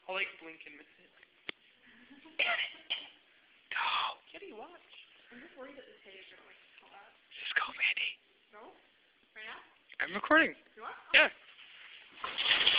I'll like blink and miss it. Go. Kitty, watch. I'm just worried that this hay is gonna like collapse. Just go, Mandy. Go? Right now? I'm recording. You are? Yeah.